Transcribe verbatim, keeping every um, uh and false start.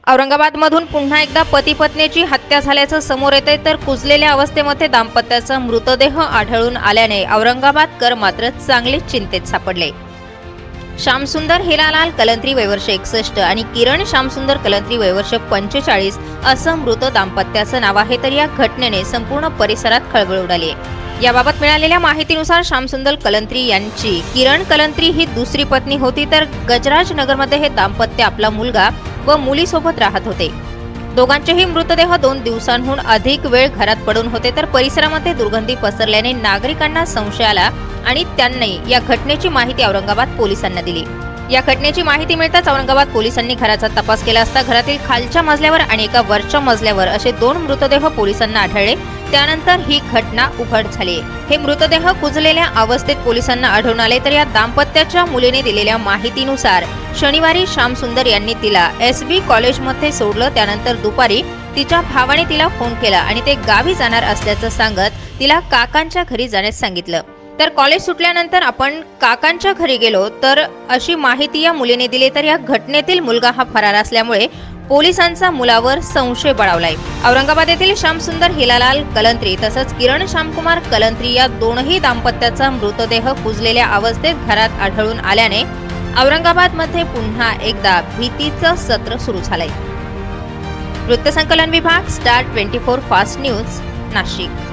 औरंगाबादमधून पुन्हा एकदा पती पत्नीची हत्या झाल्याचं समोर येते, तर कुजलेल्या अवस्थेमध्ये दाम्पत्याचा मृतदेह आढळून आल्याने औरंगाबादकर मात्र चांगले चिंतेत सापडले। श्यामसुंदर हिरालाल कलंत्री वयवर्ष एकसष्ट आणि किरण श्यामसुंदर कलंत्री वयवर्ष पंचेचाळीस असं मृत दाम्पत्याचं नाव आहे। तर या घटनेने संपूर्ण परिसरात खळबळ उडाली आहे। याबाबत मिळालेल्या माहितीनुसार श्यामसुंदर कलंत्री यांची किरण कलंत्री ही दुसरी पत्नी होती, तर गजराज नगरमध्ये हे दाम्पत्य आपला मुलगा व मुलीसोबत राहत होते। दोघांचेही मृतदेह दोन दिवसांहून अधिक वेळ घरात पडून होते, तर परिसरामध्ये दुर्गंधी पसरल्याने नागरिकांना संशय आला आणि त्यांनी या घटनेची माहिती औरंगाबाद पोलिसांना दिली। या घटनेची माहिती मिळताच औरंगाबाद पोलिसांनी घराचा तपास केला असता घरातील खालच्या मजल्यावर आणि एका वरच्या मजल्यावर असे दोन मृतदेह पोलिसांना आढळले। त्यानंतर ही घटना उघड झाली। हे मृतदेह कुजलेल्या अवस्थेत पोलिसांना आढळून आले, तर या दाम्पत्याच्या मुलीने दिलेल्या माहितीनुसार शनिवारी श्यामसुंदर यांनी तिला एस बी कॉलेजमध्ये सोडलं। त्यानंतर दुपारी तिच्या भावाने तिला फोन केला आणि ते गावी जाणार असल्याचं सांगत तिला काकांच्या घरी जाण्यास सांगितलं। तर कॉलेज सुटल्यानंतर आपण काकांच्या घरी गेलो तर अशी माहिती या मुलीने दिली। तर या घटनेतील मुलगा हा फरार असल्यामुळे पोलिसांचा मुलावर संशय बळावलाय। औरंगाबाद येथील श्यामसुंदर हिरालाल कलंत्री तसंच किरण श्यामकुमार कलंत्री या दोनही दाम्पत्याचा मृतदेह कुजलेल्या अवस्थेत घरात आढळून आल्याने औरंगाबादमध्ये पुन्हा एकदा भीतीचं सत्र सुरू झालंय। वृत्तसंकलन विभाग, स्टार चोवीस फास्ट न्यूज, नाशिक।